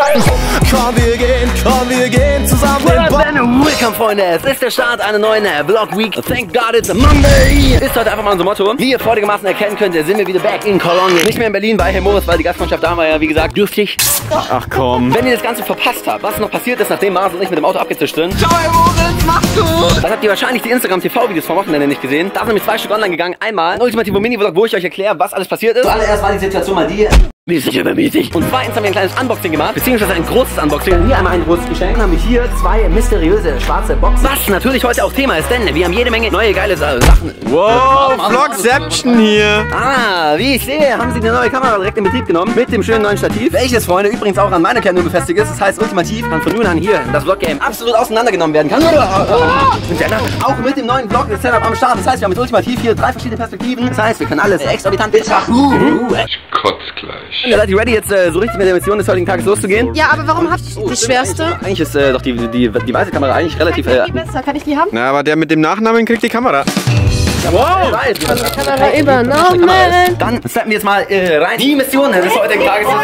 Komm, wir gehen zusammen den Bock. Willkommen, Freunde. Es ist der Start einer neuen Vlog Week. Thank God it's a Monday. Ist heute einfach mal unser Motto. Wie ihr freudigermaßen erkennen könnt, sind wir wieder back in Cologne. Nicht mehr in Berlin bei Herr Moritz, weil die Gastfreundschaft da war ja, wie gesagt, dürftig. Ach komm. Wenn ihr das Ganze verpasst habt, was noch passiert ist, nachdem Mars und ich mit dem Auto abgezischt sind. Ciao, Herr Moritz, machst du? Dann habt ihr wahrscheinlich die Instagram-TV-Videos vom Wochenende nicht gesehen. Da sind nämlich 2 Stück online gegangen. Einmal ein ultimativer Mini-Vlog, wo ich euch erkläre, was alles passiert ist. Zuallererst war die Situation mal die... mäßig übermäßig. Und zweitens haben wir ein kleines Unboxing gemacht, beziehungsweise ein großes Unboxing. Hier einmal ein großes Geschenk. Dann haben wir hier 2 mysteriöse schwarze Boxen. Was natürlich heute auch Thema ist, denn wir haben jede Menge neue geile Sachen. Wow, Vlogception hier. Ah, wie ich sehe, haben sie eine neue Kamera direkt in Betrieb genommen. Mit dem schönen neuen Stativ. Welches, Freunde, übrigens auch an meiner Kerne befestigt ist. Das heißt, ultimativ kann von nun an hier das Vlog-Game absolut auseinandergenommen werden kann. Auch mit dem neuen Vlog-Setup am Start. Das heißt, wir haben mit ultimativ hier 3 verschiedene Perspektiven. Das heißt, wir können alles exorbitant betrachten. Ich kotz gleich. Ja, seid ihr ready, jetzt so richtig mit der Mission des heutigen Tages loszugehen? Ja, aber warum habt ihr die schwerste? Eigentlich ist doch die weiße Kamera eigentlich relativ... Die besser, kann ich die haben? Na, aber der mit dem Nachnamen kriegt die Kamera. Wow! Kamera übernommen. Dann steppen wir jetzt mal rein. Die Mission des heutigen Tages ist...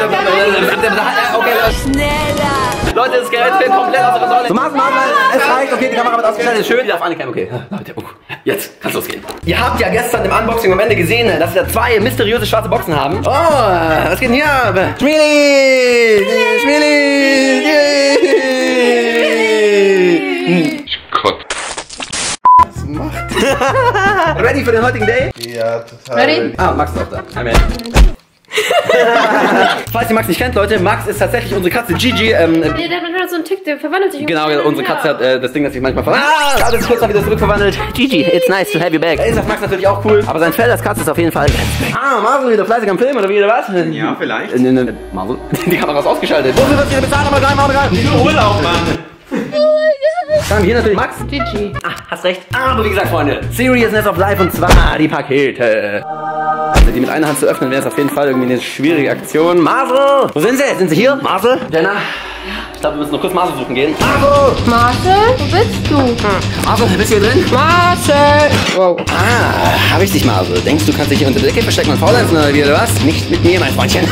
Schneller! Leute, das Gerät fällt komplett aus der Kontrolle. So, Maßen, es reicht. Okay, die Kamera wird ausgeschaltet. Schön, die darf anerkennen. Okay, Leute, jetzt kann's losgehen. Ihr habt ja gestern im Unboxing am Ende gesehen, dass wir 2 mysteriöse schwarze Boxen haben. Oh, was geht denn hier ab? Schmieli! Ich kotz. Was macht Ready für den heutigen Day? Ja, total. Ready? Ah, Max ist auch da. Amen. Falls ihr Max nicht kennt, Leute, Max ist tatsächlich unsere Katze Gigi. Der hat manchmal so einen Tick, der verwandelt sich. Genau, unsere Katze hat das Ding, das sich manchmal verwandelt. Gerade ist kurz mal wieder zurückverwandelt. Gigi, it's nice to have you back. Ist auf Max natürlich auch cool, aber sein Fell als Katze ist auf jeden Fall. Ah, Marvel, wieder fleißig am Film oder wie, oder was? Ja, vielleicht. Marvel, die Kamera ist ausgeschaltet. Wofür wird ihr bezahlt? Aber rein. Nur Urlaub, Mann. Dann hier natürlich Max. Gigi. Ah, hast recht. Aber wie gesagt, Freunde, Seriousness of Life und zwar die Pakete. Also die mit einer Hand zu öffnen, wäre es auf jeden Fall irgendwie eine schwierige Aktion. Marcel! Wo sind sie? Sind sie hier? Marcel? Jenna? Ich glaube, wir müssen noch kurz Marcel suchen gehen. Marcel! Marcel, wo bist du? Marcel, bist du hier drin? Marcel! Wow. Ah, hab ich dich, Marcel. Denkst du, kannst dich hier unter der Decke verstecken und faulenzen oder wie, oder was? Nicht mit mir, mein Freundchen.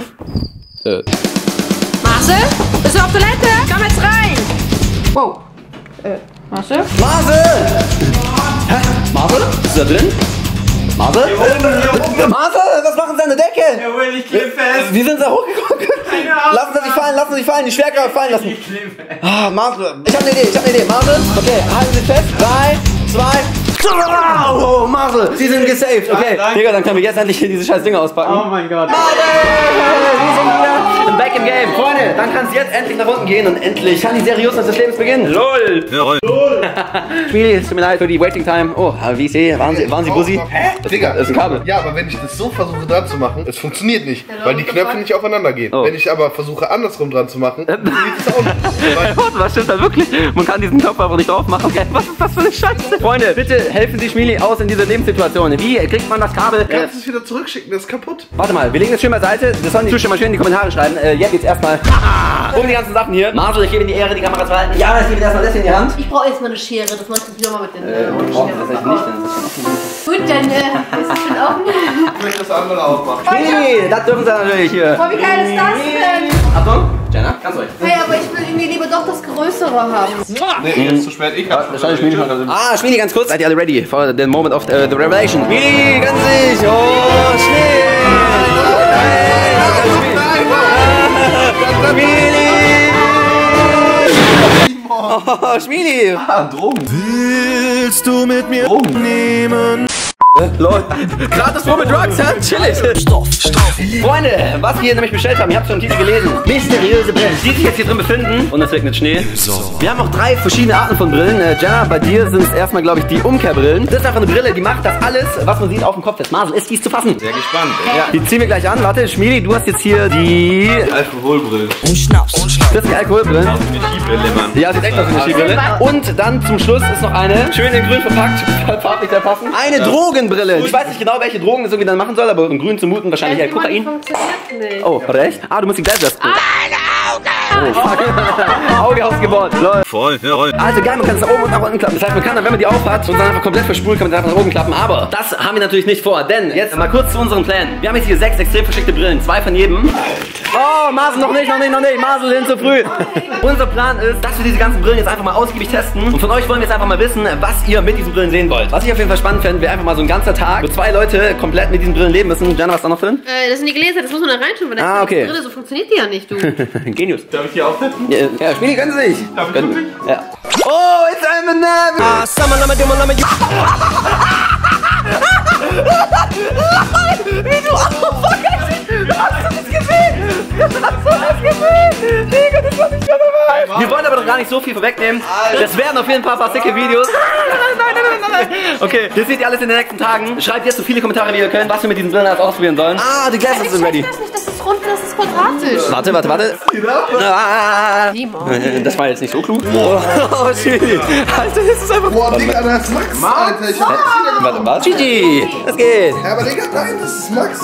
Marcel? Bist du auf Toilette? Komm jetzt rein! Wow. Marcel? Marcel! Hä? Marcel? Bist du da drin? Marcel? Marcel, was machen Sie an der Decke? Jawohl, ich klebe fest. Wie sind Sie da hochgekommen? Lassen Sie sich fallen, die Schwerkraft fallen lassen. Ich klebe fest. Ah, Marcel, ich habe eine Idee, Marcel. Okay, halten Sie fest. 3, 2, oh, Marcel, Sie sind gesaved. Okay, danke. Digga, dann können wir jetzt endlich hier diese scheiß Dinger auspacken. Oh mein Gott. Marcel, wir sind wieder back im Game. Freunde, dann kann es jetzt endlich nach unten gehen und endlich kann die Seriousness des Lebens beginnen. LOL. Schmiedi, es tut mir leid für die Waiting Time. Oh, aber wie ich sehe, waren Sie Bussi? Hä? Digga, Das ist ein Kabel. Ja, aber wenn ich das so versuche dran zu machen, es funktioniert nicht, weil die Knöpfe nicht aufeinander gehen. Oh. Wenn ich aber versuche andersrum dran zu machen, funktioniert es auch nicht. Weil- Was stimmt da wirklich? Man kann diesen Knopf einfach nicht drauf machen. Okay, was ist das für eine Scheiße? Freunde, bitte helfen Sie Schmieli aus in dieser Lebenssituation. Wie kriegt man das Kabel? Kannst du es wieder zurückschicken, das ist kaputt. Warte mal, wir legen das schön beiseite. Das sollen die Zuschauer mal schön in die Kommentare schreiben. Jetzt geht's erstmal um die ganzen Sachen hier. Marcel, ich gebe Ihnen die Ehre, die Kamera zu halten. Ja, ich gebe dir erstmal das in die Hand. Ich brauche erstmal eine Schere, das machst du wieder mal mit den Oh, das ist nicht, dann ist Gut, dann ist es schon offen. Ich möchte das andere aufmachen. Nee, das dürfen Sie natürlich hier. Oh, wie geil ist das denn? Achtung, Jenna, ganz ruhig. Hey, aber ich will irgendwie lieber doch das Größere haben. Nee, jetzt zu spät. Ich hab's Wahrscheinlich Schmiedi schon. Ah, Schmiedi, ganz kurz. Seid ihr alle ready for the moment of the revelation? Schmiedi, ganz sich. Oh, Oh, Schmiedi! Ah, Drogen. Willst du mit mir nehmen? Lol. Gratis Pro mit Drugs, ja? Chillig. Stoff. Freunde, was wir hier nämlich bestellt haben, ihr habt schon im Titel gelesen. Mysteriöse Brillen, die sich jetzt hier drin befinden. Und es regnet Schnee. Wir haben auch 3 verschiedene Arten von Brillen. Jenna, bei dir sind es erstmal, glaube ich, die Umkehrbrillen. Das ist einfach eine Brille, die macht das alles, was man sieht, auf dem Kopf ist. Marcel, ist dies zu fassen? Sehr gespannt. Ja, die ziehen wir gleich an. Warte, Schmiedi, du hast jetzt hier die... Alkoholbrille. Das sind die Alkoholbrillen. Eine Skibrille, Mann. Ja, sieht echt aus wie eine Skibrille. Und dann zum Schluss ist noch eine, schön in grün verpackt, farblich sehr passend, eine Drogenbrille. Ich weiß nicht genau, welche Drogen das irgendwie dann machen soll, aber in grün zu muten wahrscheinlich Kokain. Funktioniert nicht. Oh, recht? Ah, du musst die Gläser. Oh, fuck. Auge ausgebohrt. Lol. Voll, ja, voll. Also geil, man kann es nach oben und nach unten klappen. Das heißt, man kann dann, wenn man die aufhat und dann einfach komplett verspult, kann man einfach nach oben klappen. Aber das haben wir natürlich nicht vor, denn jetzt mal kurz zu unseren Plänen. Wir haben jetzt hier 6 extrem verschickte Brillen, 2 von jedem. Oh, Marcel, noch nicht. Marcel, sind zu früh. Unser Plan ist, dass wir diese ganzen Brillen jetzt einfach mal ausgiebig testen. Und von euch wollen wir jetzt einfach mal wissen, was ihr mit diesen Brillen sehen wollt. Was ich auf jeden Fall spannend fände, wäre einfach mal so ein ganzer Tag, wo 2 Leute komplett mit diesen Brillen leben müssen. Jana, was da noch drin? Das sind die Gläser, das muss man da reinschauen, weil das okay. Brille, so funktioniert die ja nicht, du. Genius. Darf ich die aufsetzen? Ja, Spiele können sie sich. Darf ich wirklich? Ja. Oh, it's Eminem! Wie du hast du das gesehen? Digga, das war nicht mehr normal. Wir wollen aber doch gar nicht so viel vorwegnehmen. Das werden auf jeden Fall ein paar sicke Videos. Nein. Okay, das seht ihr alles in den nächsten Tagen. Schreibt jetzt so viele Kommentare, wie ihr könnt, was wir mit diesen Brillen alles ausprobieren sollen. Ah, die Gläser sind ready. Das nicht, das ist rund, das ist quadratisch. Warte. Das war jetzt nicht so klug. Oh, shit. Alter, das ist einfach... Boah, Digga, das ist Max, Alter. Ich hab das wieder Warte, was? Gigi, was geht? Ja, aber Digga, nein, das ist Max.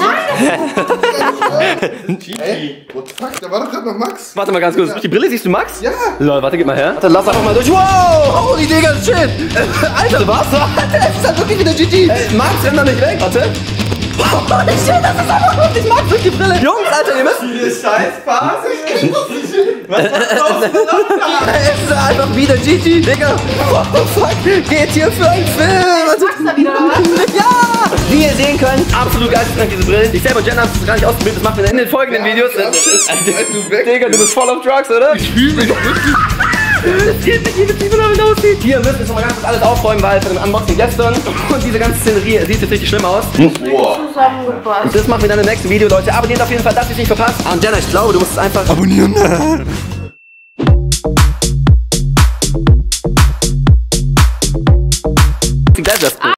Ey, what the fuck, da war doch gerade noch Max. Warte mal ganz kurz. Durch die Brille siehst du Max? Ja. Lol, warte, gib mal her. Warte, lass einfach mal durch. Wow! Holy Digga, shit! Alter, was? Das ist halt wirklich wieder Gigi. Max, renn da nicht weg. Warte. Holy shit, das ist einfach wirklich Max durch die Brille. Jungs, Alter, ihr müsst... Diese Scheißphase. Was machst du denn noch da? Es ist einfach wieder Gigi. Digga, what the fuck? Geht hier für einen Film? Max da wieder, was? Ja! Wie ihr sehen könnt, absolut geisteskrank diese Brillen. Ich selber und Jenna haben es gar nicht ausprobiert, das machen wir in den folgenden Videos. Digga, du bist voll auf Drugs, oder? Ich fühle mich wirklich. Das geht nicht, wie das damit aussieht. Hier müssen wir jetzt nochmal ganz kurz alles aufräumen, weil von dem Unboxing gestern und diese ganze Szenerie sieht jetzt richtig schlimm aus. Zusammengepasst. Das machen wir dann im nächsten Video, Leute. Abonniert auf jeden Fall, dass ihr es nicht verpasst. Und Jenna, ich glaube, du musst es einfach abonnieren.